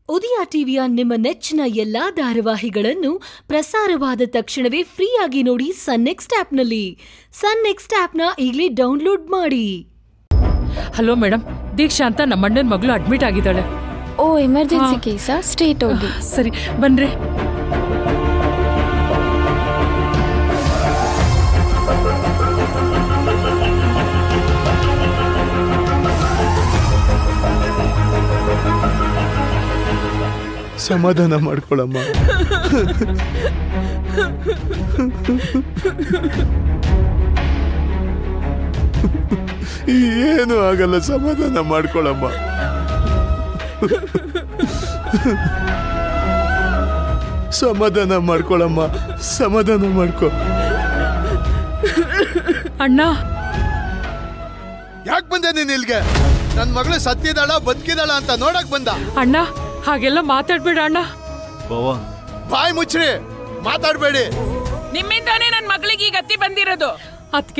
ಉದಯ ಟಿವಿಯ ನಿಮ್ಮ ನೆಚ್ಚಿನ ಎಲ್ಲಾ ಧಾರಾವಾಹಿಗಳನ್ನು ಪ್ರಸಾರವಾದ ತಕ್ಷಣವೇ ಫ್ರೀಯಾಗಿ ನೋಡಿ ಸನ್ ನೆಕ್ಸ್ಟ್ ಆಪ್ನಲ್ಲಿ. ಸನ್ ನೆಕ್ಸ್ಟ್ ಆಪ್ನ ಈಗಲೇ ಡೌನ್ಲೋಡ್ ಮಾಡಿ. ಹಲೋ ಮೇಡಮ್, ದೀಕ್ಷಾ ಅಂತ ನಮ್ಮ ಅಣ್ಣನ ಮಗಳು ಅಡ್ಮಿಟ್ ಆಗಿದ್ದಾಳೆ. ಓ, ಎಮರ್ಜೆನ್ಸಿ ಕೇಸಾ? ಸ್ಟೇಟ್ ಹೋಗಿ. ಸರಿ ಬನ್ರಿ. ಸಮಾಧಾನ ಮಾಡ್ಕೊಳಮ್ಮ. ಏನು ಆಗಲ್ಲ, ಸಮಾಧಾನ ಮಾಡ್ಕೊಳಮ್ಮ. ಸಮಾಧಾನ ಮಾಡ್ಕೊಳಮ್ಮ, ಸಮಾಧಾನ ಮಾಡ್ಕೊ. ಅಣ್ಣ, ಯಾಕೆ ಬಂದೆ ನೀನ್ ಇಲ್ಗೆ? ನನ್ ಮಗಳು ಸತ್ತಿದಾಳ ಬದುಕಿದಾಳ ಅಂತ ನೋಡಕ್ ಬಂದ. ಅಣ್ಣ ಹಾಗೆಲ್ಲ ಮಾತಾಡ್ಬೇಡ ಅಣ್ಣ. ಬಾಯಿ ಮುಚ್ಚ್ರಿ, ಮಾತಾಡ್ಬೇಡಿ. ನಿಮ್ಮಿಂದಾನೇ ನನ್ ಮಗಳಿಗೆ ಈ ಗತಿ ಬಂದಿರೋದು. ಅದಕ್ಕೆ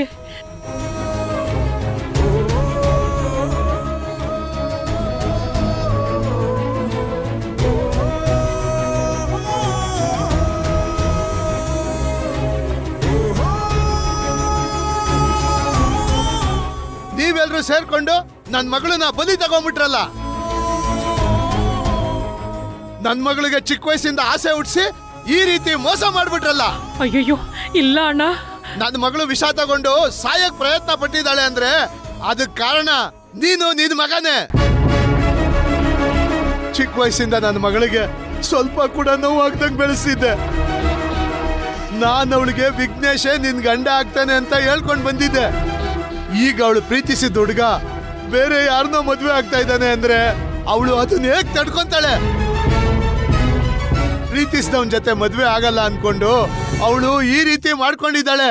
ನೀವೆಲ್ರೂ ಸೇರ್ಕೊಂಡು ನನ್ ಮಗಳನ್ನ ಬಲಿ ತಗೊಂಡ್ಬಿಟ್ರಲ್ಲ. ನನ್ ಮಗಳಿಗೆ ಚಿಕ್ಕ ವಯಸ್ಸಿಂದ ಆಸೆ ಹುಟ್ಟಿಸಿ ಈ ರೀತಿ ಮೋಸ ಮಾಡ್ಬಿಟ್ರಲ್ಲ. ಅಯ್ಯಯ್ಯೋ ಇಲ್ಲ ಅಣ್ಣ, ನನ್ನ ಮಗಳು ವಿಷ ತಗೊಂಡು ಸಾಯಕ್ ಪ್ರಯತ್ನ ಪಟ್ಟಿದ್ದಾಳೆ ಅಂದ್ರೆ ಅದಕ್ ಕಾರಣ ನೀನು, ನಿನ್ ಮಗನೇ. ಚಿಕ್ಕ ವಯಸ್ಸಿಂದ ನನ್ನ ಮಗಳಿಗೆ ಸ್ವಲ್ಪ ಕೂಡ ನೋವಾಗ್ದಂಗ್ ಬೆಳೆಸಿದ್ದೆ. ನಾನು ಅವಳಿಗೆ ವಿಘ್ನೇಶೇ ನಿನ್ ಗಂಡ ಆಗ್ತಾನೆ ಅಂತ ಹೇಳ್ಕೊಂಡ್ ಬಂದಿದ್ದೆ. ಈಗ ಅವಳು ಪ್ರೀತಿಸಿದ ಹುಡುಗ ಬೇರೆ ಯಾರನ್ನೋ ಮದ್ವೆ ಆಗ್ತಾ ಇದ್ದಾನೆ ಅಂದ್ರೆ ಅವಳು ಅದನ್ನ ಹೇಗ್ ತಡ್ಕೊಂತಾಳೆ? ಪ್ರೀತಿಸಿದವನ್ ಜೊತೆ ಮದ್ವೆ ಆಗಲ್ಲ ಅನ್ಕೊಂಡು ಅವಳು ಈ ರೀತಿ ಮಾಡ್ಕೊಂಡಿದ್ದಾಳೆ.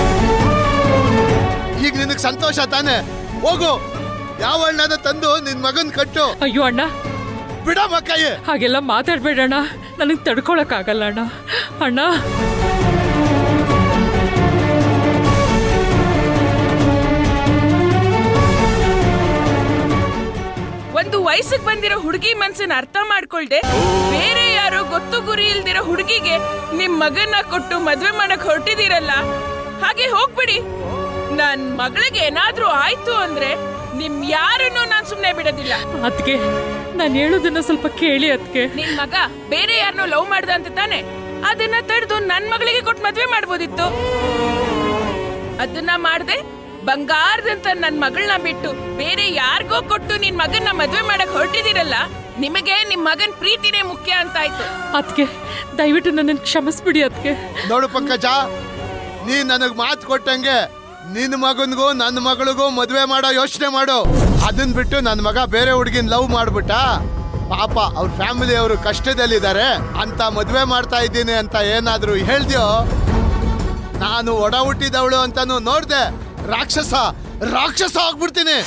ಈಗ ನಿನಗ್ ಸಂತೋಷ ತಾನೆ? ಹೋಗು, ಯಾವ ಅಣ್ಣನ ತಂದು ನಿನ್ ಮಗನ್ ಕಟ್ಟು. ಅಯ್ಯೋ ಅಣ್ಣ ಬಿಡ ಮಕ್ಕಯ್ಯ, ಹಾಗೆಲ್ಲ ಮಾತಾಡ್ಬೇಡಣ್ಣ, ನನಗ್ ತಡ್ಕೊಳಕ್ ಆಗಲ್ಲ ಅಣ್ಣ. ಅಣ್ಣ ಒಂದು ವಯಸ್ಸಿಗೆ ಬಂದಿರೋ ಹುಡುಗಿ ಮನ್ಸನ್ನ ಅರ್ಥ ಮಾಡ್ಕೊಳ್ದೆ ಬೇರೆ ಯಾರೋ ಗೊತ್ತು ಗುರಿ ಇಲ್ದಿರೋ ಹುಡುಗಿಗೆ ನಿಮ್ ಮಗನ್ನ ಕೊಟ್ಟು ಮದ್ವೆ ಮಾಡಕ್ ಹೊರಟಿದಿರಲ್ಲ. ಹಾಗೆ ಹೋಗ್ಬಿಡಿ. ನನ್ ಮಗಳಿಗೆ ಏನಾದ್ರೂ ಆಯ್ತು ಅಂದ್ರೆ ನಿಮ್ ಯಾರನ್ನು ನಾನ್ ಸುಮ್ನೆ ಬಿಡೋದಿಲ್ಲ. ಅದಕ್ಕೆ ನಾನು ಹೇಳೋದನ್ನ ಸ್ವಲ್ಪ ಕೇಳಿ. ಅದಕ್ಕೆ ನಿಮ್ ಮಗ ಬೇರೆ ಯಾರನ್ನೋ ಲವ್ ಮಾಡ್ದ ಅಂತ ತಾನೆ? ಅದನ್ನ ತಡೆದು ನನ್ ಮಗಳಿಗೆ ಕೊಟ್ಟು ಮದ್ವೆ ಮಾಡ್ಬೋದಿತ್ತು. ಅದನ್ನ ಮಾಡ್ದೆ ಬಂಗಾರದಂತ ನನ್ ಮಗಳನ್ನ ಬಿಟ್ಟು ಬೇರೆ ಯಾರಿಗೋ ಕೊಟ್ಟು ನಿನ್ ಮಗನ್ನ ಮದ್ವೆ ಮಾಡಕ್ ಹೊರಟಿದಿರಲ್ಲ. ನಿಮಗೆ ನಿಮ್ ಮಗನ್ ಪ್ರೀತಿನೇ ಮುಖ್ಯ ಅಂತ ಆಯ್ತು. ಅದಕ್ಕೆ ದಯವಿಟ್ಟು ನನ್ನ ಕ್ಷಮಿಸ್ಬಿಡಿ. ಅದಕ್ಕೆ ನೋಡು ಪಂಕಜ, ನೀ ನನಗ್ ಮಾತು ಕೊಟ್ಟಂಗೆ ನಿನ್ ಮಗನ್ಗೂ ನನ್ನ ಮಗಳಿಗೂ ಮದ್ವೆ ಮಾಡೋ ಯೋಚನೆ ಮಾಡು. ಅದನ್ ಬಿಟ್ಟು ನನ್ನ ಮಗ ಬೇರೆ ಹುಡುಗಿನ ಲವ್ ಮಾಡ್ಬಿಟ್ಟ. ಪಾಪ ಅವ್ರ ಫ್ಯಾಮಿಲಿ ಅವರು ಕಷ್ಟದಲ್ಲಿದ್ದಾರೆ ಅಂತ ಮದ್ವೆ ಮಾಡ್ತಾ ಇದ್ದೀನಿ ಅಂತ ಏನಾದ್ರು ಹೇಳ್ದ್ಯೋ, ನಾನು ಒಡ ಹುಟ್ಟಿದವಳು ಅಂತಾನು ನೋಡ್ದೆ ರಾಕ್ಷಸ ಆಗ್ಬಿಡ್ತೀನಿ.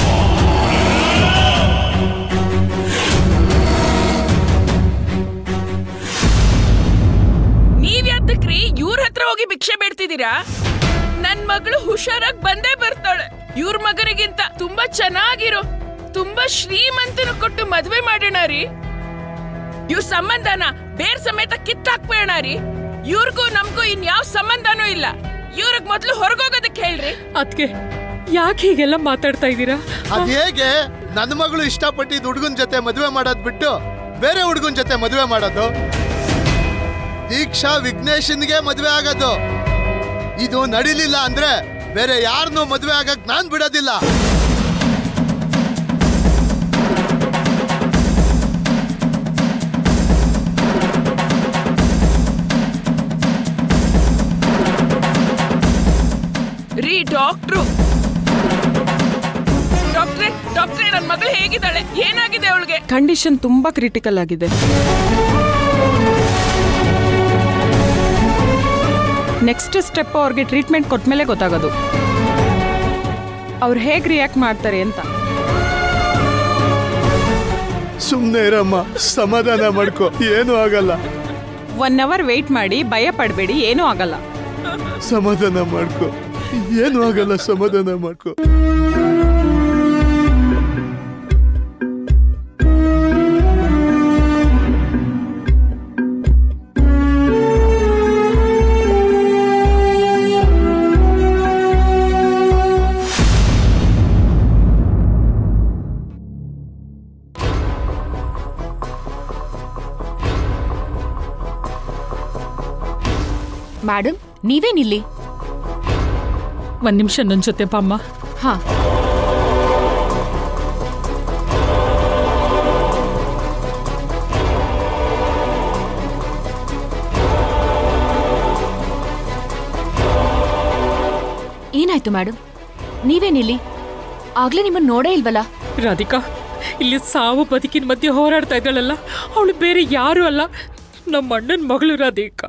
ನೀವ್ಯಾತಕ್ರಿ ಇವ್ರ ಹತ್ರ ಹೋಗಿ ಭಿಕ್ಷೆ ಬೇಡ್ತಿದ್ದೀರಾ? ನನ್ ಮಗಳು ಹುಷಾರಾಗಿ ಬಂದೇ ಬರ್ತಾಳೆ. ಇವ್ರ ಮಗನಿಗಿಂತ ತುಂಬಾ ಚೆನ್ನಾಗಿರೋ ತುಂಬಾ ಶ್ರೀಮಂತನ ಕೊಟ್ಟು ಮದ್ವೆ ಮಾಡೋಣ ರೀ. ಇವ್ರ ಸಂಬಂಧನ ಬೇರ್ ಸಮೇತ ಕಿತ್ತಾಕ್ಬೇಡ ರೀ. ಇವ್ರಿಗೂ ನಮ್ಗೂ ಇನ್ಯಾವ ಸಂಬಂಧನೂ ಇಲ್ಲ. ಇವ್ರಿಗೆ ಮೊದ್ಲು ಹೊರಗೋಗೋದಕ್ಕೆ ಹೇಳ್ರಿ. ಅದಕ್ಕೆ ಯಾಕೆ ಹೀಗೆಲ್ಲ ಮಾತಾಡ್ತಾ ಇದ್ದೀರಾ? ಅದ್ ಹೇಗೆ ನನ್ನ ಮಗಳು ಇಷ್ಟಪಟ್ಟಿದ್ ಹುಡುಗನ್ ಜೊತೆ ಮದ್ವೆ ಮಾಡೋದ್ ಬಿಟ್ಟು ಬೇರೆ ಹುಡುಗನ್ ಜೊತೆ ಮದ್ವೆ ಮಾಡೋದು? ದೀಕ್ಷಾ ವಿಘ್ನೇಶನ್ಗೆ ಮದ್ವೆ ಆಗೋದು. ಇದು ನಡಿಲಿಲ್ಲ ಅಂದ್ರೆ ಬೇರೆ ಯಾರನ್ನೂ ಮದ್ವೆ ಆಗಕ್ ನಾನ್ ಬಿಡೋದಿಲ್ಲ. ರೀ ಡಾಕ್ಟ್ರೆ, ನನ್ ಮಗಳು ಹೇಗಿದ್ದಾಳೆ? ಏನಾಗಿದೆ ಅವಳಿಗೆ? ಕಂಡೀಷನ್ ತುಂಬಾ ಕ್ರಿಟಿಕಲ್ ಆಗಿದೆ. ನೆಕ್ಸ್ಟ್ ಸ್ಟೆಪ್ ಅವ್ರಿಗೆ ಟ್ರೀಟ್ಮೆಂಟ್ ಕೊಟ್ಮೇಲೆ ಗೊತ್ತಾಗೋದು ಅವ್ರು ಹೇಗ್ ರಿಯಾಕ್ಟ್ ಮಾಡ್ತಾರೆ ಅಂತ. ಸುಮ್ನೆ ಇರಮ್ಮ, ಸಮಾಧಾನ ಮಾಡ್ಕೊ, ಏನೂ ಆಗಲ್ಲ. 1 hour ವೇಟ್ ಮಾಡಿ, ಭಯ ಪಡಬೇಡಿ, ಏನೂ ಆಗಲ್ಲ. ಸಮಾಧಾನ ಮಾಡ್ಕೊ, ಏನೂ ಆಗಲ್ಲ, ಸಮಾಧಾನ ಮಾಡ್ಕೊ. ಮೇಡಮ್ ನೀವೇನಿಲ್ಲಿ? ಒಂದ್ ನಿಮಿಷ ನನ್ ಜೊತೆ ಬಾಮ್ಮ. ಹಾ. ಏನಾಯ್ತು ಮೇಡಮ್? ನೀವೇನಿಲ್ಲಿ? ಆಗ್ಲೇ ನಿಮ್ಮನ್ನ ನೋಡೇ ಇಲ್ವಲ್ಲ? ರಾಧಿಕಾ, ಇಲ್ಲಿ ಸಾವು ಬದುಕಿನ ಮಧ್ಯೆ ಹೋರಾಡ್ತಾ ಇದ್ದಾಳಲ್ಲ, ಅವಳು ಬೇರೆ ಯಾರು ಅಲ್ಲ, ನಮ್ಮ ಅಣ್ಣನ ಮಗಳು ರಾಧಿಕಾ.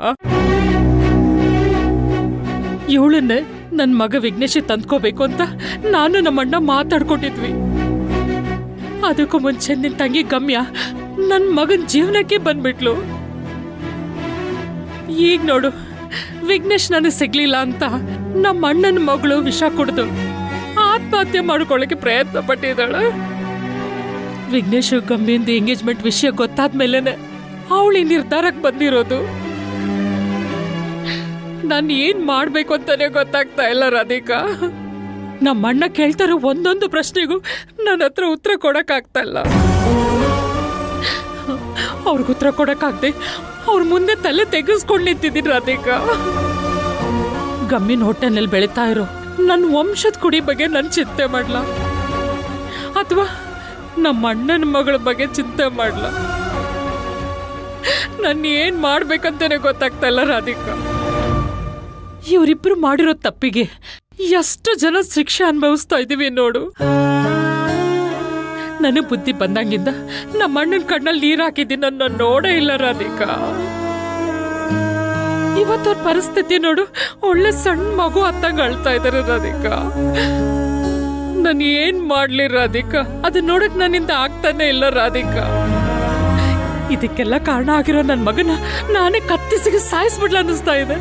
ಇವಳನ್ನೇ ನನ್ನ ಮಗ ವಿಘ್ನೇಶ್ ತಂದ್ಕೋಬೇಕು ಅಂತ ನಾನು ನಮ್ಮಣ್ಣ ಮಾತಾಡ್ಕೊಂಡಿದ್ವಿ. ಅದಕ್ಕೂ ಮುಂಚೆ ನಿನ್ ತಂಗಿ ಗಮ್ಯ ನನ್ನ ಮಗನ ಜೀವನಕ್ಕೆ ಬಂದ್ಬಿಟ್ಲು. ಈಗ ನೋಡು, ವಿಘ್ನೇಶ್ ನನಗೆ ಸಿಗ್ಲಿಲ್ಲ ಅಂತ ನಮ್ಮ ಅಣ್ಣನ ಮಗಳು ವಿಷ ಕುಡಿದು ಆತ್ಮಹತ್ಯೆ ಮಾಡ್ಕೊಳ್ಳಕ್ಕೆ ಪ್ರಯತ್ನ ಪಟ್ಟಿದ್ದಾಳೆ. ವಿಘ್ನೇಶ್ ಗಮ್ಯಂದು ಎಂಗೇಜ್ಮೆಂಟ್ ವಿಷಯ ಗೊತ್ತಾದ್ಮೇಲೆನೆ ಅವಳು ಈ ನಿರ್ಧಾರಕ್ಕೆ ಬಂದಿರೋದು. ನಾನು ಏನ್ ಮಾಡ್ಬೇಕು ಅಂತಾನೆ ಗೊತ್ತಾಗ್ತಾ ಇಲ್ಲ ರಾಧಿಕಾ. ನಮ್ಮ ಅಣ್ಣ ಕೇಳ್ತಾರೋ ಒಂದೊಂದು ಪ್ರಶ್ನೆಗೂ ನನ್ನ ಹತ್ರ ಉತ್ತರ ಕೊಡಕ್ಕಾಗ್ತಾ ಇಲ್ಲ. ಅವ್ರಿಗೆ ಉತ್ತರ ಕೊಡಕ್ಕಾಗ್ದೆ ಅವ್ರ ಮುಂದೆ ತಲೆ ತೆಗೆಸ್ಕೊಂಡು ನಿಂತಿದ್ದೀನಿ ರಾಧಿಕಾ. ಗಮ್ಮಿನ ಹೊಟ್ಟೆನಲ್ಲಿ ಬೆಳೀತಾ ಇರೋ ನನ್ನ ವಂಶದ ಕುಡಿ ಬಗ್ಗೆ ನಾನು ಚಿಂತೆ ಮಾಡ್ಲಾ, ಅಥವಾ ನಮ್ಮ ಅಣ್ಣನ ಮಗಳ ಬಗ್ಗೆ ಚಿಂತೆ ಮಾಡ್ಲಾ? ನಾನು ಏನ್ ಮಾಡ್ಬೇಕಂತಾನೆ ಗೊತ್ತಾಗ್ತಾ ಇಲ್ಲ ರಾಧಿಕಾ. ಇವರಿಬ್ರು ಮಾಡಿರೋ ತಪ್ಪಿಗೆ ಎಷ್ಟು ಜನ ಶಿಕ್ಷೆ ಅನುಭವಿಸ್ತಾ ಇದೀವಿ ನೋಡು. ನನಗೆ ಬುದ್ಧಿ ಬಂದಂಗಿಂದ ನಮ್ಮ ಅಣ್ಣನ ಕಣ್ಣಲ್ಲಿ ನೀರ್ ಹಾಕಿದ್ದೀನಿ, ನನ್ನ ನೋಡೇ ಇಲ್ಲ ರಾಧಿಕಾ. ಇವತ್ತವ್ರ ಪರಿಸ್ಥಿತಿ ನೋಡು, ಒಳ್ಳೆ ಸಣ್ಣ ಮಗು ಹತ್ತಂಗ ಅಳ್ತಾ ಇದಾರೆ ರಾಧಿಕಾ. ನಾನು ಏನ್ ಮಾಡ್ಲಿ ರಾಧಿಕಾ? ಅದನ್ನ ನೋಡಕ್ ನನ್ನಿಂದ ಆಗ್ತಾನೆ ಇಲ್ಲ ರಾಧಿಕಾ. ಇದಕ್ಕೆಲ್ಲ ಕಾರಣ ಆಗಿರೋ ನನ್ನ ಮಗನ ನಾನೇ ಕತ್ತಿಸಿಗೆ ಸಾಯಿಸ್ಬಿಡ್ಲ ಅನ್ನಿಸ್ತಾ ಇದೆ.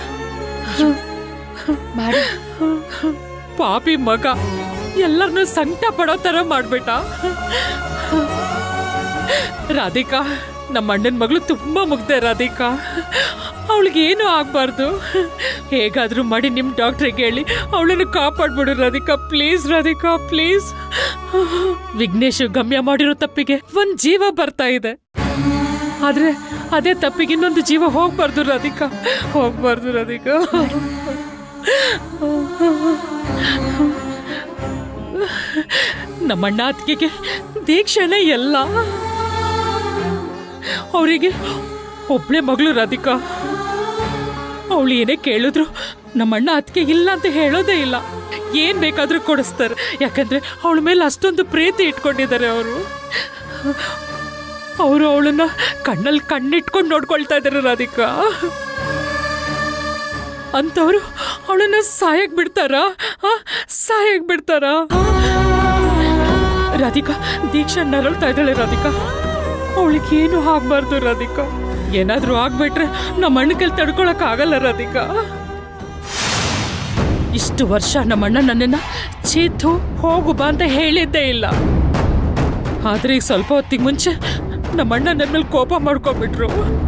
ಪಾಪಿ ಮಗ ಎಲ್ಲರನ್ನೂ ಸಂಕಟ ಪಡೋ ತರ ಮಾಡ್ಬಿಟ್ಟ. ರಾಧಿಕಾ, ನಮ್ಮ ಅಣ್ಣನ ಮಗಳು ತುಂಬಾ ಮುಗ್ದೆ ರಾಧಿಕಾ. ಅವಳಿಗೆ ಏನು ಆಗ್ಬಾರ್ದು. ಹೇಗಾದ್ರೂ ಮಾಡಿ ನಿಮ್ ಡಾಕ್ಟ್ರಿಗೆ ಹೇಳಿ ಅವಳನ್ನು ಕಾಪಾಡ್ಬಿಡು ರಾಧಿಕಾ, ಪ್ಲೀಸ್ ರಾಧಿಕಾ, ಪ್ಲೀಸ್. ವಿಘ್ನೇಶ್ ಗಮ್ಯ ಮಾಡಿರೋ ತಪ್ಪಿಗೆ ಒಂದ್ ಜೀವ ಬರ್ತಾ ಇದೆ, ಆದ್ರೆ ಅದೇ ತಪ್ಪಿಗೆ ಇನ್ನೊಂದು ಜೀವ ಹೋಗ್ಬಾರ್ದು ರಾಧಿಕಾ, ಹೋಗ್ಬಾರ್ದು ರಾಧಿಕಾ. ನಮ್ಮಣ್ಣ ಅತ್ತಿಗೆಗೆ ದೀಕ್ಷೆನೇ ಎಲ್ಲ. ಅವರಿಗೆ ಒಬ್ಳೆ ಮಗಳು ರಾಧಿಕಾ. ಅವಳು ಏನೇ ಕೇಳಿದ್ರು ನಮ್ಮಣ್ಣ ಅತ್ತಿಗೆ ಇಲ್ಲ ಅಂತ ಹೇಳೋದೇ ಇಲ್ಲ. ಏನ್ ಬೇಕಾದ್ರೂ ಕೊಡಿಸ್ತಾರೆ, ಯಾಕಂದ್ರೆ ಅವಳ ಮೇಲೆ ಅಷ್ಟೊಂದು ಪ್ರೀತಿ ಇಟ್ಕೊಂಡಿದ್ದಾರೆ ಅವರು. ಅವಳನ್ನ ಕಣ್ಣಲ್ಲಿ ಕಣ್ಣಿಟ್ಕೊಂಡು ನೋಡ್ಕೊಳ್ತಾ ಇದ್ದಾರೆ ರಾಧಿಕಾ. ಅಂತವ್ರು ಅವಳನ್ನ ಸಾಯಕ್ ಬಿಡ್ತಾರಾ? ಸಾಯಕ್ ಬಿಡ್ತಾರಾ? ರಾಧಿಕಾ, ದೀಕ್ಷಾ ನರಳ್ತಾ ಇದ್ದಾಳೆ ರಾಧಿಕಾ. ಅವಳಿಗೆ ಏನು ಆಗ್ಬಾರ್ದು ರಾಧಿಕಾ. ಏನಾದ್ರೂ ಆಗ್ಬಿಟ್ರೆ ನಮ್ಮ ಅಣ್ಣ ಕೈಲಿ ತಡ್ಕೊಳಕ್ ಆಗಲ್ಲ ರಾಧಿಕಾ. ಇಷ್ಟು ವರ್ಷ ನಮ್ಮಣ್ಣ ನನ್ನನ್ನ ಚೀತು ಹೋಗು ಬಾ ಅಂತ ಹೇಳಿದ್ದೇ ಇಲ್ಲ. ಆದ್ರೆ ಈಗ ಸ್ವಲ್ಪ ಹೊತ್ತಿಗೆ ಮುಂಚೆ ನಮ್ಮಣ್ಣ ನನ್ನ ಮೇಲೆ ಕೋಪ ಮಾಡ್ಕೊಂಡ್ಬಿಟ್ರು.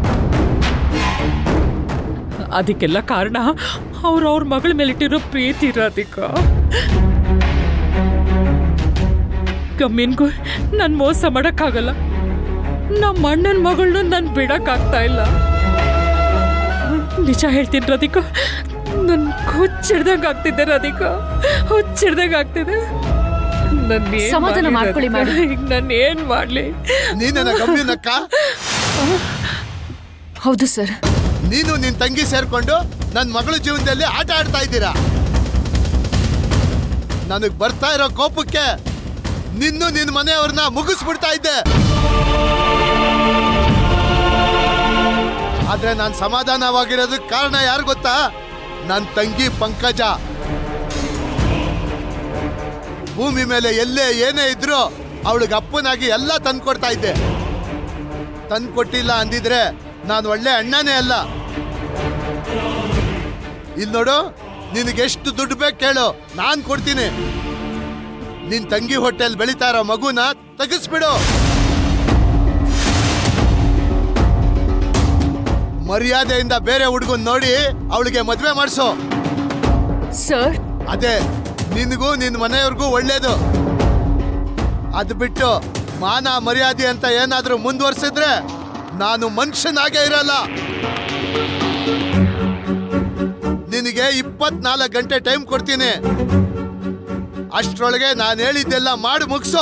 ಅದಕ್ಕೆಲ್ಲ ಕಾರಣ ಅವ್ರ ಮಗಳ ಮೇಲಿಟ್ಟಿರೋ ಪ್ರೀತಿ ರಾಧಿಕಾ. ಗಮ್ಮಿನ್ಗೂ ನಾನು ಮೋಸ ಮಾಡಕ್ಕಾಗಲ್ಲ, ನಮ್ಮ ಅಣ್ಣನ ಮಗಳನ್ನ ನಾನು ಬಿಡಕ್ಕಾಗ್ತಾ ಇಲ್ಲ. ನಿಜ ಹೇಳ್ತೀನಿ ರಾಧಿಕಾ, ನನ್ ಹುಚ್ಚಿಡ್ದಂಗ ಆಗ್ತಿದ್ದೆ ರಾಧಿಕಾ, ಹುಚ್ಚಿಡ್ದಂಗ ಆಗ್ತಿದೆ. ಸಮಾಧಾನ ಮಾಡ್ಕೊಳ್ಳಿ ಮೇಡಮ್. ಈಗ ನಾನು ಏನ್ ಮಾಡ್ಲಿ? ನೀನ ಗಮ್ಯನಕ್ಕ? ಹೌದು ಸರ್. ನೀನು ನಿನ್ ತಂಗಿ ಸೇರ್ಕೊಂಡು ನನ್ನ ಮಗಳ ಜೀವನದಲ್ಲಿ ಆಟ ಆಡ್ತಾ ಇದ್ದೀರಾ. ನನಗ್ ಬರ್ತಾ ಇರೋ ಕೋಪಕ್ಕೆ ನಿನ್ನ ಮನೆಯವ್ರನ್ನ ಮುಗಿಸ್ಬಿಡ್ತಾ ಇದ್ದೆ. ಆದ್ರೆ ನಾನು ಸಮಾಧಾನವಾಗಿರೋದಕ್ಕೆ ಕಾರಣ ಯಾರು ಗೊತ್ತಾ? ನನ್ನ ತಂಗಿ ಪಂಕಜ. ಭೂಮಿ ಮೇಲೆ ಎಲ್ಲೇ ಏನೇ ಇದ್ರು ಅವಳಿಗೆ ಅಪ್ಪನಾಗಿ ಎಲ್ಲ ತಂದ್ಕೊಡ್ತಾ ಇದ್ದೆ. ತಂದ್ಕೊಟ್ಟಿಲ್ಲ ಅಂದಿದ್ರೆ ನಾನು ಒಳ್ಳೆ ಅಣ್ಣನೇ ಅಲ್ಲ. ಇಲ್ಲಿ ನೋಡು, ನಿನಗೆಷ್ಟು ದುಡ್ಡು ಬೇಕು ಕೇಳು, ನಾನು ಕೊಡ್ತೀನಿ. ನಿನ್ ತಂಗಿ ಹೊಟ್ಟೆಲ್ ಬೆಳೀತಾ ಇರೋ ಮಗುನ ತೆಗಿಸ್ಬಿಡು. ಮರ್ಯಾದೆಯಿಂದ ಬೇರೆ ಹುಡುಗನ್ ನೋಡಿ ಅವಳಿಗೆ ಮದ್ವೆ ಮಾಡಿಸು. ಸರ್, ಅದೇ ನಿನಗೂ ನಿನ್ನ ಮನೆಯವ್ರಿಗೂ ಒಳ್ಳೇದು. ಅದು ಬಿಟ್ಟು ಮಾನ ಮರ್ಯಾದೆ ಅಂತ ಏನಾದ್ರೂ ಮುಂದುವರ್ಸಿದ್ರೆ ನಾನು ಮನುಷ್ಯನಾಗೇ ಇರಲ್ಲ. ನಿನಗೆ 24 ಗಂಟೆ ಟೈಮ್ ಕೊಡ್ತೀನಿ. ಅಷ್ಟರೊಳಗೆ ನಾನು ಹೇಳಿದ್ದೆಲ್ಲ ಮಾಡಿ ಮುಗಿಸೋ.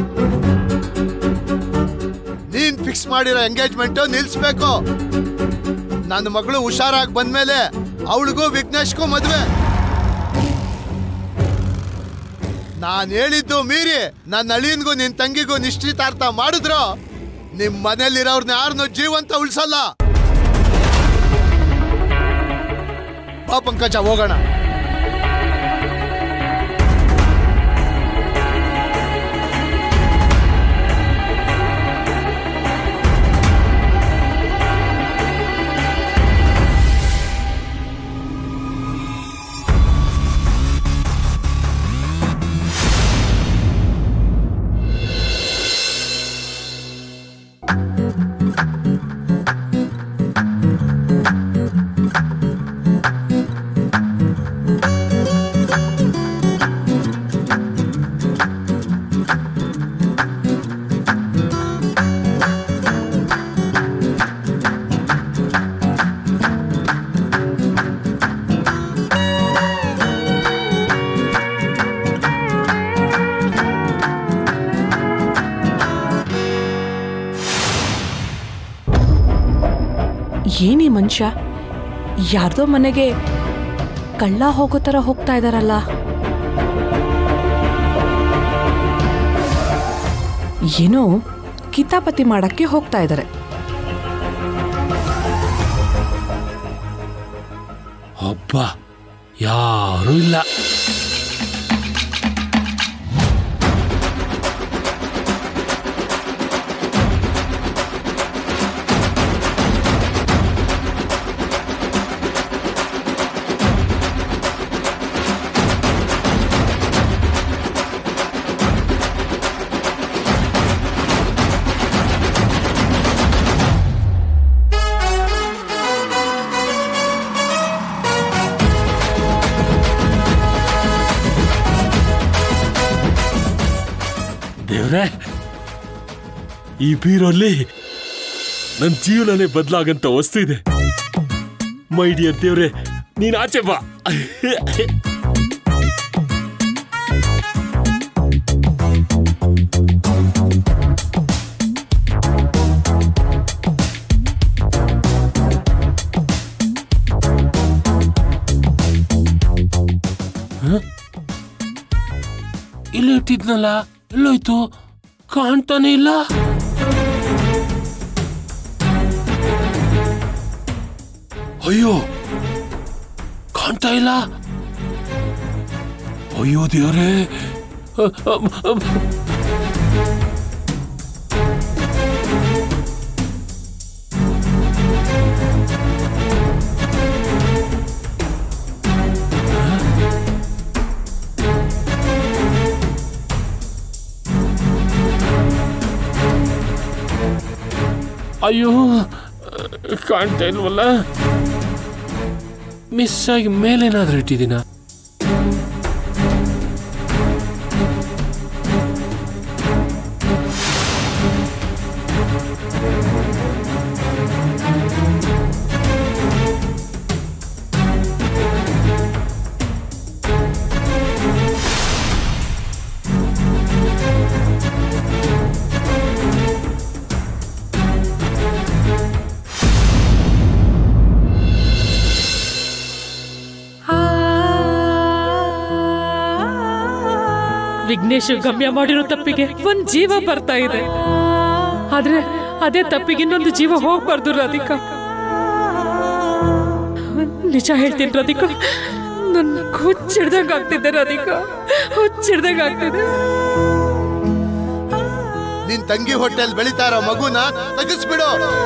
ನೀನ್ ಫಿಕ್ಸ್ ಮಾಡಿರೋ ಎಂಗೇಜ್ಮೆಂಟ್ ನಿಲ್ಸ್ಬೇಕು. ನನ್ನ ಮಗಳು ಹುಷಾರಾಗಿ ಬಂದ್ಮೇಲೆ ಅವಳಿಗೂ ವಿಘ್ನೇಶ್ಗೂ ಮದ್ವೆ. ನಾನು ಹೇಳಿದ್ದು ಮೀರಿ ನನ್ನ ಅಳಿಯನ್ಗೂ ನಿನ್ ತಂಗಿಗೂ ನಿಶ್ಚಿತಾರ್ಥ ಮಾಡಿದ್ರು ನಿಮ್ ಮನೇಲಿರೋರ್ನ ಯಾರನ್ನೂ ಜೀವಂತ ಉಳಿಸಲ್ಲ. ಬಾ ಪಂಕಜ, ಹೋಗೋಣ. ಏನಿ ಮನುಷ್ಯ ಯಾರ್ದೋ ಮನೆಗೆ ಕಳ್ಳ ಹೋಗೋ ತರ ಹೋಗ್ತಾ ಇದಾರಲ್ಲ. ಏನೋ ಕಿತಾಪತಿ ಮಾಡಕ್ಕೆ ಹೋಗ್ತಾ ಇದ್ದಾರೆ. ಅಬ್ಬ, ಯಾರೂ ಇಲ್ಲ. ದೇವ್ರೆ, ಈ ಬೀರಲ್ಲಿ ನನ್ನ ಜೀವನನೇ ಬದಲಾಗಂತ ವಸ್ತು ಇದೆ. ಮೈ ಡಿಯರ್ ದೇವ್ರೆ, ನೀನ್ ಆಚೆ ಬಾ. ಇಲ್ಲಿ ಇಟ್ಟಿದ್ನಲ್ಲ, ಎಲ್ಲೋಯ್ತು? ಕಾಣ್ತಾನೆ ಇಲ್ಲ. ಅಯ್ಯೋ, ಕಾಣ್ತಾ ಇಲ್ಲ. ಅಯ್ಯೋ ದೇವ್ರೇ, ಅಯ್ಯೋ ಕಾಣ್ತಾ ಇಲ್ವಲ್ಲ. ಮಿಸ್ ಆಗಿ ಮೇಲೇನಾದ್ರೂ ಇಟ್ಟಿದ್ದೀನ? ವಿಘ್ನೇಶ್ ಗಮ್ಯ ಮಾಡಿರೋ ತಪ್ಪಿಗೆ ಒಂದ್ ಜೀವ ಬರ್ತಾ ಇದೆ. ಆದ್ರೆ ಅದೇ ತಪ್ಪಿಗೆ ಇನ್ನೊಂದು ಜೀವ ಹೋಗ್ಬಾರ್ದು ರಾಧಿಕಾ. ನಿಜ ಹೇಳ್ತೀನಿ ರಾಧಿಕಾ, ನನ್ ಹುಚ್ಚಿಡ್ದಂಗ ಆಗ್ತಿದ್ದೆ ರಾಧಿಕಾ, ಹುಚ್ಚಿಡ್ದಂಗ ಆಗ್ತಿದೆ. ನಿನ್ ತಂಗಿ ಹೊಟ್ಟೆಲ್ ಬೆಳಿತಾ ಇರೋ ಮಗುನ ತೆಗಿಸ್ಬಿಡು.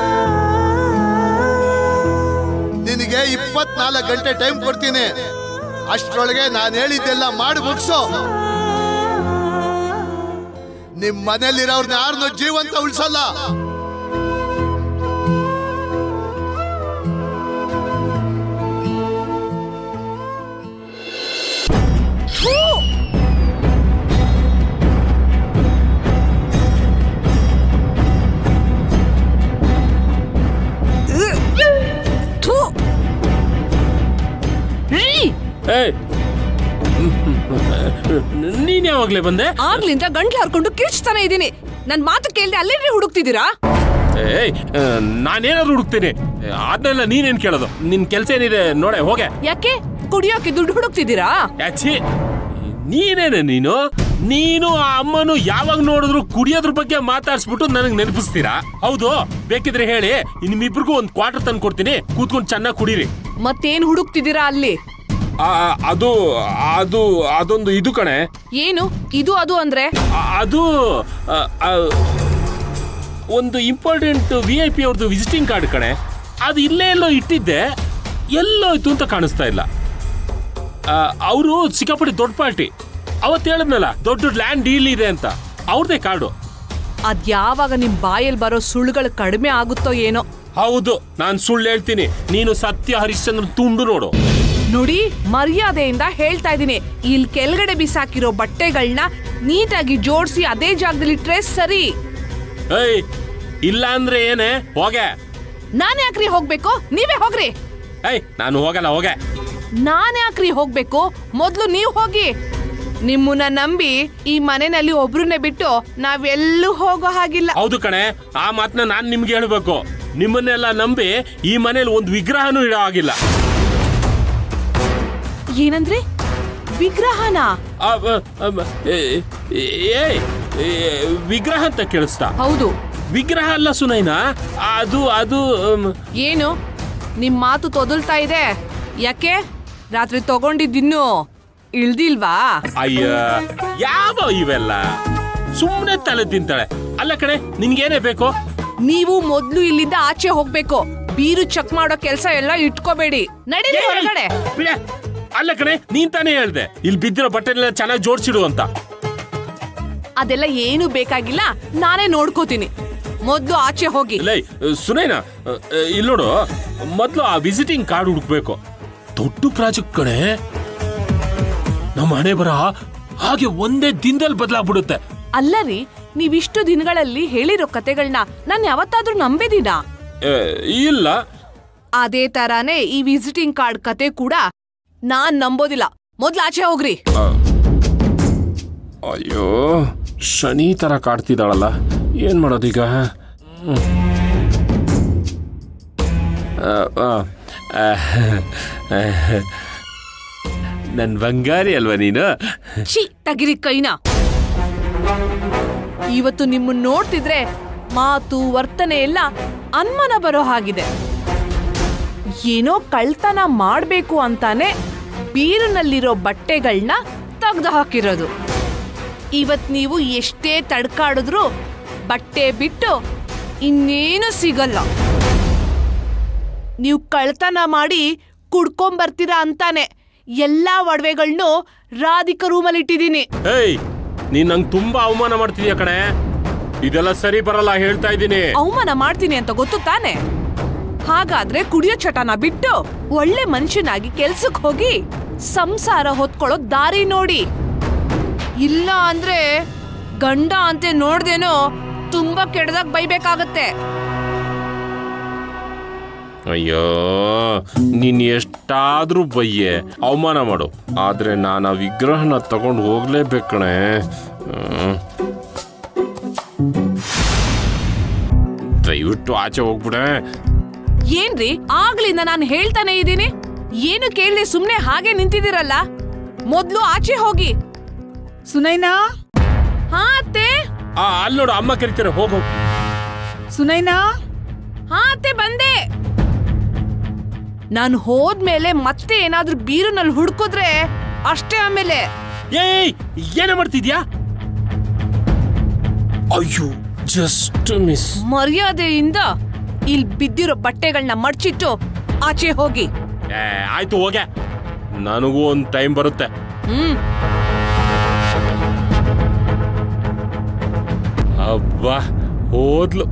ನಿನಗೆ 24 ಗಂಟೆ ಟೈಮ್ ಕೊಡ್ತೀನಿ. ಅಷ್ಟರೊಳಗೆ ನಾನು ಹೇಳಿದ್ದೆಲ್ಲ ಮಾಡಿ ಮುಗಿಸೋ. ನಿಮ್ ಮನೇಲಿರೋರ್ನ ಯಾರನ್ನೂ ಜೀವಂತ ಉಳಿಸಲ್ಲ. ನೀನ್ ಯಾವಾಗ್ಲೇ ಬಂದೆ? ಆಗ್ಲಿಂದ ಗಂಟ್ಲು ಹರ್ಕೊಂಡು ಕಿರ್ಚ್ತಾನೆ ಇದೀನಿ. ನನ್ ಮಾತು ಕೇಳ್ದೆ ಅಲ್ಲೇನ್ರಿ ಹುಡುಕ್ತಿದ್ದೀರಾ? ನಾನೇನಾದ್ರು ಹುಡುಕ್ತೀನಿ, ಅದನ್ನೆಲ್ಲ ನೀನೇನ್ ಕೇಳೋದು? ನಿನ್ ಕೆಲ್ಸ ಏನಿದೆ ನೋಡೆ, ಹೋಗೆ. ಯಾಕೆ ಕುಡಿಯೋಕೆ ದುಡ್ಡು ಹುಡುಕ್ತಿದ್ದೀರಾ? ಯಾಚಿ, ನೀನೇನೆ ನೀನು ಆ ಅಮ್ಮನು ಯಾವಾಗ ನೋಡಿದ್ರು ಕುಡಿಯೋದ್ರ ಬಗ್ಗೆ ಮಾತಾಡ್ಸ್ಬಿಟ್ಟು ನನಗ್ ನೆನಪಿಸ್ತೀರಾ? ಹೌದು, ಬೇಕಿದ್ರೆ ಹೇಳಿ, ನಿಮ್ಮಿಬ್ರಿಗೂ ಒಂದ್ ಕ್ವಾರ್ಟರ್ ತಂದು ಕೊಡ್ತೀನಿ, ಕೂತ್ಕೊಂಡು ಚೆನ್ನಾಗಿ ಕುಡೀರಿ. ಮತ್ತೇನ್ ಹುಡುಕ್ತಿದ್ದೀರಾ ಅಲ್ಲಿ? ಅದು ಅದು ಅದೊಂದು ಇದು ಕಣೆ. ಏನು ಇದು ಅದು ಅಂದ್ರೆ? ಅದು ಒಂದು ಇಂಪಾರ್ಟೆಂಟ್ VIP ಅವ್ರದ್ದು ವಿಸಿಟಿಂಗ್ ಕಾರ್ಡ್ ಕಣೆ. ಅದು ಇಲ್ಲೇ ಎಲ್ಲೋ ಇಟ್ಟಿದ್ದೆ, ಎಲ್ಲೋಯ್ತು ಅಂತ ಕಾಣಿಸ್ತಾ ಇಲ್ಲ. ಅವರು ಸಿಕ್ಕಾಪಟ್ಟಿ ದೊಡ್ಡ ಪಾರ್ಟಿ, ಅವತ್ತು ಹೇಳಿದ್ನಲ್ಲ ದೊಡ್ಡ ಲ್ಯಾಂಡ್ ಡೀಲ್ ಇದೆ ಅಂತ, ಅವ್ರದೇ ಕಾರ್ಡು. ಅದ್ ಯಾವಾಗ ನಿಮ್ ಬಾಯಲ್ಲಿ ಬರೋ ಸುಳ್ಳುಗಳು ಕಡಿಮೆ ಆಗುತ್ತೋ ಏನೋ. ಹೌದು, ನಾನ್ ಸುಳ್ಳು ಹೇಳ್ತೀನಿ, ನೀನು ಸತ್ಯ ಹರಿಶ್ಚಂದ್ರ ತುಂಡು ನೋಡು. ನೋಡಿ, ಮರ್ಯಾದೆಯಿಂದ ಹೇಳ್ತಾ ಇದೀನಿ, ಇಲ್ಲಿ ಕೆಳಗಡೆ ಬಿಸಾಕಿರೋ ಬಟ್ಟೆಗಳನ್ನ ನೀಟಾಗಿ ಜೋಡಿಸಿ ಅದೇ ಜಾಗದಲ್ಲಿ ಇಟ್ರೆ ಸರಿ. ಏಯ್, ಇಲ್ಲ ಅಂದ್ರೆ ಏನೇ, ಹೋಗೆ. ನಾನ್ ಯಾಕ್ರಿ ಹೋಗ್ಬೇಕು? ನೀವೇ ಹೋಗ್ರಿ. ಏಯ್, ನಾನು ಹೋಗಲ್ಲ, ಹೋಗೆ. ನಾನ್ ಯಾಕ್ರಿ ಹೋಗ್ಬೇಕು? ಮೊದ್ಲು ನೀವ್ ಹೋಗಿ. ನಿಮ್ಮನ್ನ ನಂಬಿ ಈ ಮನೆಯಲ್ಲಿ ಒಬ್ರನ್ನೇ ಬಿಟ್ಟು ನಾವೆಲ್ಲೂ ಹೋಗೋ ಹಾಗಿಲ್ಲ. ಹೌದು ಕಣೆ, ಆ ಮಾತನ್ನ ನಾನ್ ನಿಮ್ಗೆ ಹೇಳ್ಬೇಕು. ನಿಮ್ಮನ್ನೆಲ್ಲ ನಂಬಿ ಈ ಮನೇಲಿ ಒಂದು ವಿಗ್ರಹನೂ ಇಡೋ ಆಗಿಲ್ಲ. ಏನಂದ್ರೆ ವಿಗ್ರಹನ? ವಿಗ್ರಹ ಅಂತ ಕೇಳಿಸ್ತಾ? ಹೌದು, ವಿಗ್ರಹ ಅಲ್ಲ ಸುನೈನಾ, ಅದು ಅದು ಏನು ನಿಮ್ ಮಾತು ತೊದಲ್ತಾ ಇದೆ? ಯಾಕೆ ರಾತ್ರಿ ತಗೊಂಡಿದ್ದಿನ್ನು ಇಳ್ದಿಲ್ವಾ? ಅಯ್ಯ, ಯಾವ ಇವೆಲ್ಲ ಸುಮ್ಮನೆ ತಲೆ ತಿಂತಾಳೆ. ಅಲ್ಲ ಕಣೆ, ನಿನ್ಗೇನೇ ಬೇಕು? ನೀವು ಮೊದ್ಲು ಇಲ್ಲಿಂದ ಆಚೆ ಹೋಗ್ಬೇಕು. ಬೀರು ಚೆಕ್ ಮಾಡೋ ಕೆಲ್ಸ ಎಲ್ಲ ಇಟ್ಕೋಬೇಡಿ. ನಡೀರಿ ಹೊರಗಡೆ. ಅಲ್ಲ ಕಣೆ, ನೀನ್ ತಾನೇ ಹೇಳ್ದೆ ಇಲ್ಲಿ ಬಿದ್ದಿರೋ ಬಟ್ಟೆನೆಲ್ಲ ಚೆನ್ನಾಗಿ ಜೋಡಿಸಿಡು ಅಂತ. ಅದೆಲ್ಲ ಏನು ಬೇಕಾಗಿಲ್ಲ, ನಾನೇ ನೋಡ್ಕೋತೀನಿ. ಮೊದ್ಲು ಆಚೆ ಹೋಗಿ. ಸುನೈನಾ, ಇಲ್ಲಿ ನೋಡು, ಮೊದ್ಲು ಆ ವಿಸಿಟಿಂಗ್ ಕಾರ್ಡ್ ಹುಡುಕ್ಬೇಕು. ದೊಡ್ಡ ಪ್ರಾಜೆಕ್ಟ್ ಕಣೆ, ನಮ್ಮ ಹಣೆ ಬರ ಹಾಗೆ ಒಂದೇ ದಿನದಲ್ಲಿ ಬದಲಾಗ್ಬಿಡುತ್ತೆ. ಅಲ್ಲ ರೀ, ನೀವಿಷ್ಟು ದಿನಗಳಲ್ಲಿ ಹೇಳಿರೋ ಕತೆಗಳನ್ನ ನಾನು ಯಾವತ್ತಾದ್ರೂ ನಂಬಿದೀನ? ಇಲ್ಲ. ಅದೇ ತರಾನೇ ಈ ವಿಸಿಟಿಂಗ್ ಕಾರ್ಡ್ ಕತೆ ಕೂಡ ನಾನ್ ನಂಬೋದಿಲ್ಲ. ಮೊದ್ಲು ಆಚೆ ಹೋಗ್ರಿ. ಅಯ್ಯೋ, ಶನಿ ತರ ಕಾಡ್ತಿದ್ದಾಳಲ್ಲ, ಏನ್ ಮಾಡೋದೀಗ? ನನ್ ಬಂಗಾರಿ ಅಲ್ವಾ ನೀನು? ಛೀ, ತಗಿರಿ ಕೈನ. ಇವತ್ತು ನಿಮ್ಮನ್ನ ನೋಡ್ತಿದ್ರೆ ಮಾತು ವರ್ತನೆ ಎಲ್ಲ ಅನುಮಾನ ಬರೋ ಹಾಗಿದೆ. ಏನೋ ಕಳ್ತನ ಮಾಡ್ಬೇಕು ಅಂತಾನೆ ಬೀರಿನಲ್ಲಿರೋ ಬಟ್ಟೆಗಳನ್ನ ತೆಗ್ದು ಹಾಕಿರೋದು. ಇವತ್ ನೀವು ಎಷ್ಟೇ ತಡ್ಕಾಡಿದ್ರು ಬಟ್ಟೆ ಬಿಟ್ಟು ಇನ್ನೇನು ಸಿಗಲ್ಲ. ನೀವು ಕಳ್ತನ ಮಾಡಿ ಕುಡ್ಕೊಂಬರ್ತೀರಾ ಅಂತಾನೆ ಎಲ್ಲಾ ಒಡವೆಗಳನ್ನೂ ರಾಧಿಕಾ ರೂಮಲ್ಲಿ ಇಟ್ಟಿದ್ದೀನಿ. ಏಯ್, ನೀನ್ ನಂಗೆ ತುಂಬಾ ಅವಮಾನ ಮಾಡ್ತಿದ್ಯಾ ಕಣೆ. ಇದೆಲ್ಲ ಸರಿ ಬರಲ್ಲ, ಹೇಳ್ತಾ ಇದ್ದೀನಿ. ಅವಮಾನ ಮಾಡ್ತೀನಿ ಅಂತ ಗೊತ್ತು ತಾನೆ? ಹಾಗಾದ್ರೆ ಕುಡಿಯೋ ಚಟನ ಬಿಟ್ಟು ಒಳ್ಳೆ ಮನುಷ್ಯನಾಗಿ ಕೆಲ್ಸಕ್ಕೆ ಹೋಗಿ ಸಂಸಾರ ಹೊತ್ಕೊಳ್ಳೋ ದಾರಿ ನೋಡಿ. ಇಲ್ಲ ಅಂದ್ರೆ ಗಂಡ ಅಂತೆ ನೋಡ್ದೇನೋ ತುಂಬಾ ಕೆಟ್ಟದಾಗ ಬೈಬೇಕಾಗತ್ತೆ. ಅಯ್ಯೋ, ನೀನ್ ಎಷ್ಟಾದ್ರೂ ಬಯ್ಯೆ, ಅವಮಾನ ಮಾಡು, ಆದ್ರೆ ನಾನು ಆ ವಿಗ್ರಹನ ತಗೊಂಡು ಹೋಗ್ಲೇಬೇಕಣೆ. ದಯವಿಟ್ಟು ಆಚೆ ಹೋಗ್ಬಿಡೆ. ಏನ್ರಿ, ಆಗ್ಲಿಂದ ನಾನು ಹೇಳ್ತಾನೆ ಇದ್ದೀನಿ, ಏನು ಕೇಳಲಿ ಸುಮ್ನೆ ಹಾಗೆ ನಿಂತಿದ್ದೀರಲ್ಲ. ಮೊದ್ಲು ಆಚೆ ಹೋಗಿ. ಸುನೈನಾ? ಹಾ ಅತ್ತೆ. ಅಲ್ಲಿ ನೋಡು, ಅಮ್ಮ ಕರೀತಾರೆ, ಹೋಗು. ಸುನೈನಾ? ಹಾ ಅತ್ತೆ, ಬಂದೆ. ನಾನು ಹೋದ್ಮೇಲೆ ಮತ್ತೆ ಏನಾದ್ರೂ ಬೀರುನಲ್ಲಿ ಹುಡ್ಕಿದ್ರೆ ಅಷ್ಟೇ. ಆಮೇಲೆ ಏಯ್, ಏನ ಮಾಡ್ತಿದ್ಯಾ? ಅಯ್ಯೋ, ಜಸ್ಟ್ ಮಿಸ್. ಮರ್ಯಾದೆಯಿಂದ ಇಲ್ಲಿ ಬಿದ್ದಿರೋ ಬಟ್ಟೆಗಳನ್ನ ಮಡ್ಚಿಟ್ಟು ಆಚೆ ಹೋಗಿ. ಆಯ್ತು, ಹೋಗೆ. ನನಗೂ ಒಂದು ಟೈಮ್ ಬರುತ್ತೆ. ಅಬ್ಬಾ, ಹೋದ್ಲು.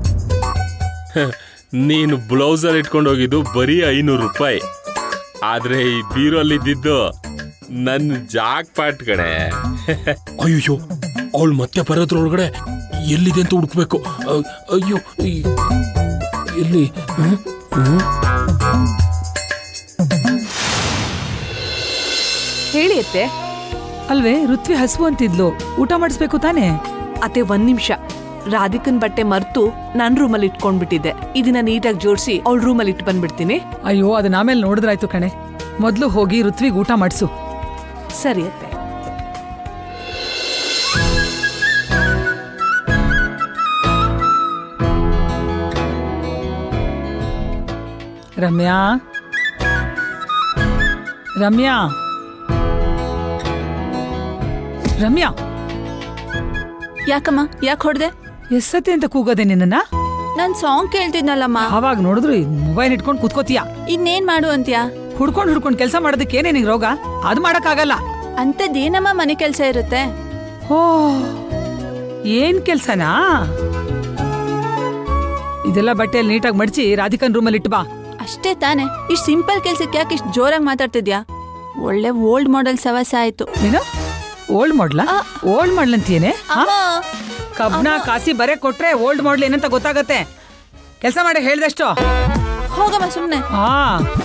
ನೀನು ಬ್ಲೌಸಲ್ಲಿ ಇಟ್ಕೊಂಡು ಹೋಗಿದ್ದು ಬರೀ 500 ರೂಪಾಯಿ, ಆದ್ರೆ ಈ ಬೀರಲ್ಲಿ ನನ್ನ ಜಾಕ್ ಪಾಟ್ ಕಡೆ. ಅಯ್ಯೋ, ಅವಳು ಮತ್ತೆ ಬರೋದ್ರೊಳಗಡೆ ಎಲ್ಲಿದೆ ಅಂತ ಹುಡುಕ್ಬೇಕು. ಅಯ್ಯೋ, ಎಲ್ಲಿ? ಹೇಳಿ ಅತ್ತೆ. ಅಲ್ವೇ ಋತ್ವಿ ಹಸುವು ಅಂತಿದ್ಲು, ಊಟ ಮಾಡಿಸ್ಬೇಕು ತಾನೇ? ಅತ್ತೆ 1 ನಿಮಿಷ. ರಾಧಿಕನ್ ಬಟ್ಟೆ ಮರ್ತು ನನ್ ರೂಮಲ್ಲಿ ಇಟ್ಕೊಂಡ್ಬಿಟ್ಟಿದ್ದೆ. ಇದನ್ನ ನೀಟಾಗಿ ಜೋಡಿಸಿ ಅವಳ ರೂಮಲ್ಲಿ ಇಟ್ಟು ಬಂದ್ಬಿಡ್ತೀನಿ. ಅಯ್ಯೋ ಅದನ್ನ ಆಮೇಲೆ ನೋಡಿದ್ರಾಯ್ತು ಕಣೆ, ಮೊದ್ಲು ಹೋಗಿ ಋತ್ವಿಗ್ ಊಟ ಮಾಡಿಸು. ಸರಿ ಅತ್ತೆ. ರಮ್ಯಾ, ರಮ್ಯಾ, ರಮ್ಯಾ. ಯಾಕಮ್ಮ, ಯಾಕೆ ಹೊಡ್ದೆ? ಎಷ್ಟತಿ ಅಂತ ಕೂಗೋದೆ ನಿನ್ನ? ನಾನ್ ಸಾಂಗ್ ಕೇಳ್ತಿದ್ನಲ್ಲಮ್ಮ. ಅವಾಗ ನೋಡಿದ್ರು ಮೊಬೈಲ್ ಇಟ್ಕೊಂಡು ಕೂತ್ಕೋತೀಯ. ಇನ್ನೇನ್ ಮಾಡು ಅಂತ್ಯಾ? ಹುಡ್ಕೊಂಡ್ ಕೆಲಸ ಮಾಡೋದಕ್ಕೆ ಏನೇನಿಗೆ ರೋಗ? ಅದು ಮಾಡಕ್ಕಾಗಲ್ಲ. ಅಂತದ್ದೇನಮ್ಮ ಮನೆ ಕೆಲ್ಸ ಇರುತ್ತೆ. ಓ, ಏನ್ ಕೆಲ್ಸನಾ? ಇದೆಲ್ಲ ಬಟ್ಟೆಯಲ್ಲಿ ನೀಟಾಗಿ ಮಡ್ಚಿ ರಾಧಿಕನ್ ರೂಮಲ್ಲಿ ಇಟ್ಟು ಬಾ. ಅಷ್ಟೇ ತಾನೆ? ಇಷ್ಟ್ ಸಿಂಪಲ್ ಕೆಲ್ಸಕ್ಕೆ ಯಾಕೆ ಇಷ್ಟು ಜೋರಾಗಿ ಮಾತಾಡ್ತಿದ್ಯಾ? ಒಳ್ಳೆ ಓಲ್ಡ್ ಮಾಡೆಲ್ ಸವಾಸ ಆಯ್ತು. ಏನು ಓಲ್ಡ್ ಮಾಡ್ಲ? Old model ಅಂತೀಯೇನೆ? ಕಬ್ನ ಕಾಸಿ ಬರೇ ಕೊಟ್ರೆ ಓಲ್ಡ್ ಮಾಡ್ಲ್ ಏನಂತ ಗೊತ್ತಾಗತ್ತೆ. ಕೆಲಸ ಮಾಡಿ ಹೇಳ್ದಷ್ಟು. ಹೋಗಮ್ಮ ಸುಮ್ನೆ.